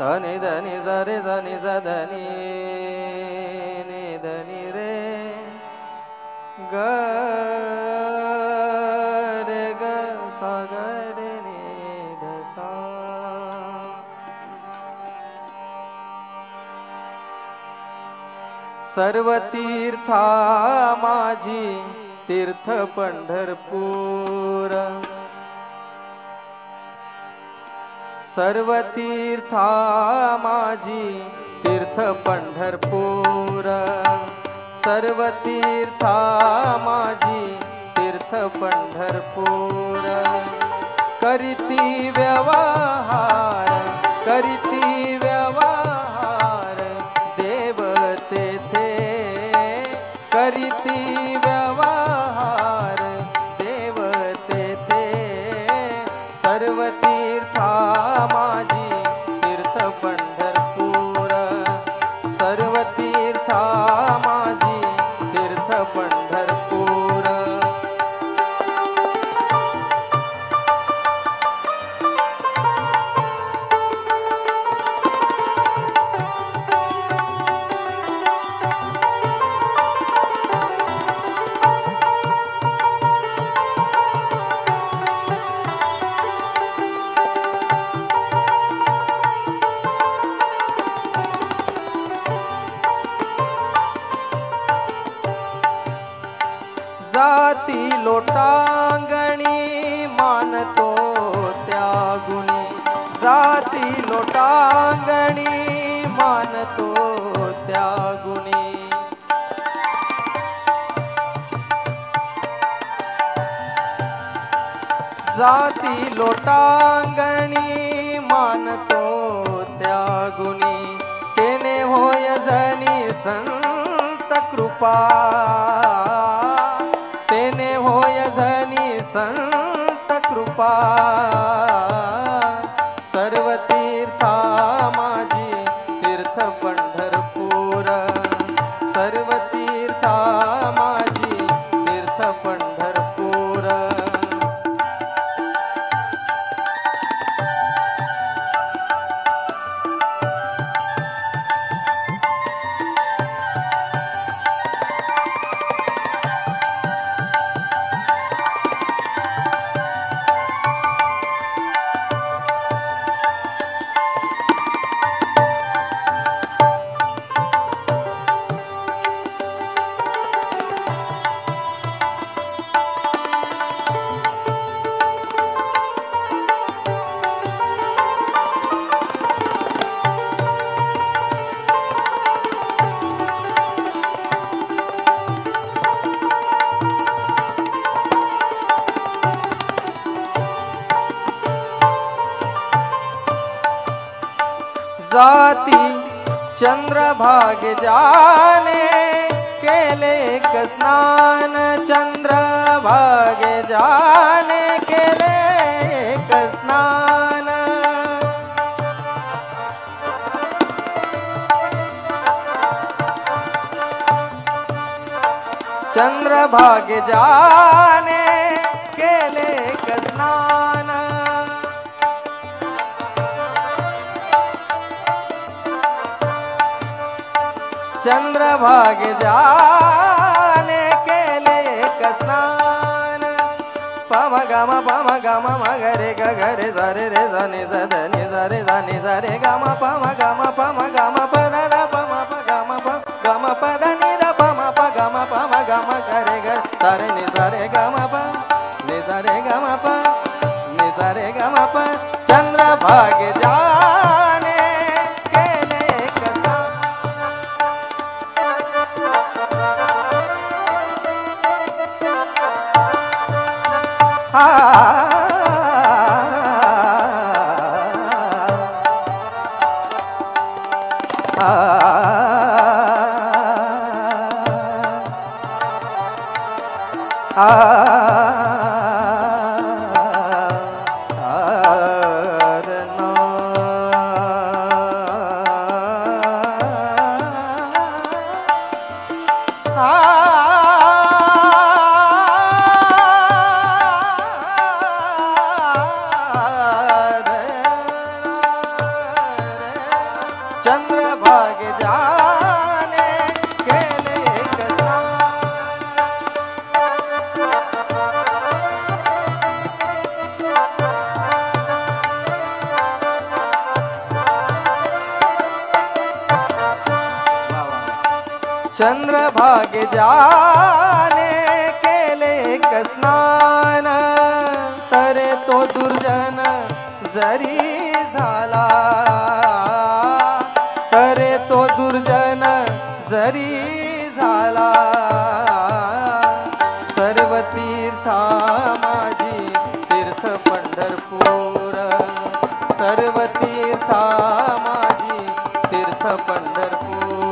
नि ध नि ज रे ज नि ज ध नि नि ध नि रे ग रे ग सा ग रे नि ध सा. सर्व तीर्था माझी तीर्थ पंढरपूर. सर्व तीर्था माझी तीर्थ पंढरपूर. सर्व तीर्था माझी तीर्थ पंढरपूर. करीती व्यवहार करीती व्यवहार देव तेथे. करीती व्यवहार देव तेथे. सर्व तीर्था माझी तीर्थ पंढरपूर. सर्व तीर्था माझी तीर्थ पंढरपूर. जाती लोटांगणी मानतो त्या गुणी. जाती लोटांगणी मानतो त्या गुणी. जाती लोटांगणी मानतो त्या गुणी. तेने होय जनी संत कृपा. तेने होय जनी संत कृपा. सर्व तीर्था माझी तीर्थ पंढरपूर. सर्व तीर्था माझी तीर्थ पंढरपूर. जाती चंद्रभाग जाने केले एक स्नान. चंद्रभाग जाने केले एक स्नान. चंद्रभाग जाने केले एक स्नान. चंद्रभाग जाने केले एक स्नान. पम गम मगरे गरे जरे रे जनि जनि जरे जनि जरे गम पम गम पद र पम गम पद नि र पम गम गरे ग सरे नि जरे गम प नि जरे गम प नि जरे गम प. चंद्रभाग जाने केले एक चंद्रभागे जाने केले एक स्नान चंद्रभागे जाने केले एक स्नान तरे तो दुर्जन जरी झाला तरे तो दुर्जन जरी झाला सर्व तीर्था माझी तीर्थ पंढरपूर सर्व तीर्था माझी तीर्थ पंढरपूर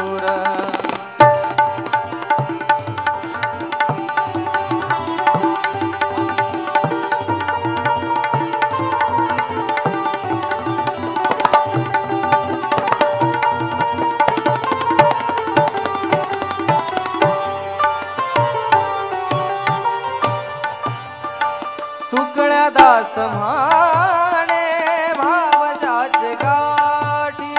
तुकड्या दास म्हणे भाव जाचे गाठी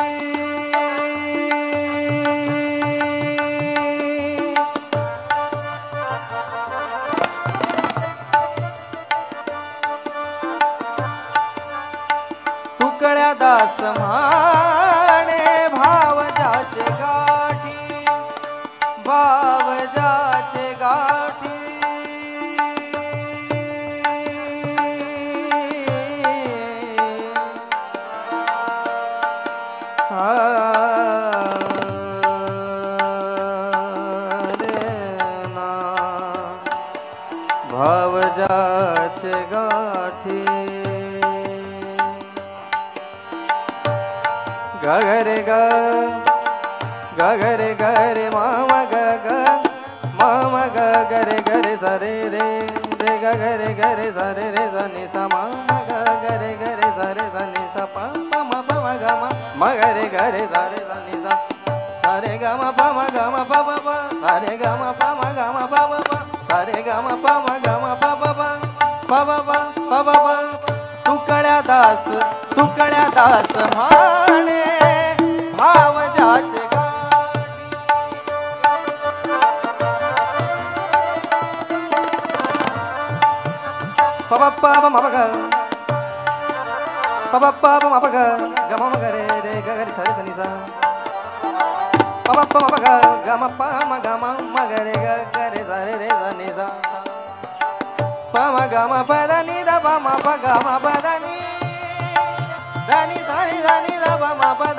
तुकड्या दास म्हणे भाव जाचे गाठी भाव जाचे गाठी भाव जाचे गाठी गगरे ग गगरे गरे मामा ग मामा गरे गरे सरे रे रे गगरे गरे सरे रे सनि सा मामा गरे गरे सरे सनि सा पा मा पा मा ग मा गरे गरे सरे सनि सा सारे ग म पा मा ग म पा पा सारे ग म पा मा ग म पा पा सारे ग म पा मा ग म पा पा पा पा पा तुकड्या दास म्हणे भाव जाचे पा पा पा मा ग पा पा मा ग ग म ग रे रे ग रे सरे सनि सा पा पा मा ग ग म पा मा ग म ग रे ग रे सरे रे सनि सा पा मा ग म प द नि द पा मा पा ग म प द नि ध नि सा नि ध नि द पा मा प